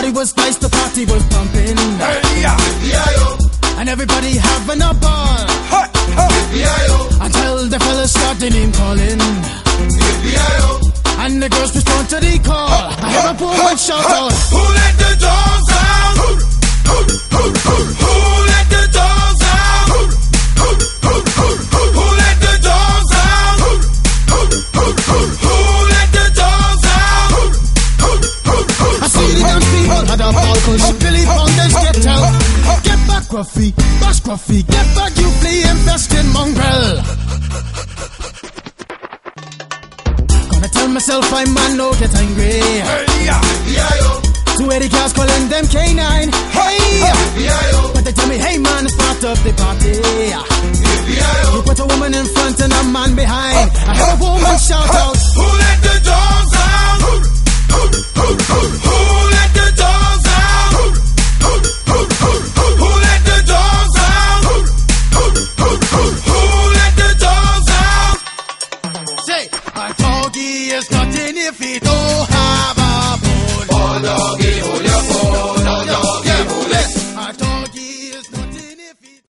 party was nice, the party was pumping. And everybody having a ball. Until the fellas started name calling. And the girls respond to the call. I hear a woman shout out, who let the dogs out? Who let the dogs out? Who let the dogs out? Who let the dogs out? I see the dance people had a ball, cause Billy Fountains get out. Get back, Gruffy, bash Gruffy, get back, you flea infested mongrel. Gonna tell myself I man no get angry. Two 80 cars calling them K9. Hey, but they tell me, hey man, it's part of the party. You put a woman in front and a man behind. I heard a woman shout out, who let the dogs out? Who let the dogs out? Who let the dogs out? Who let the dogs out? say, my doggy is not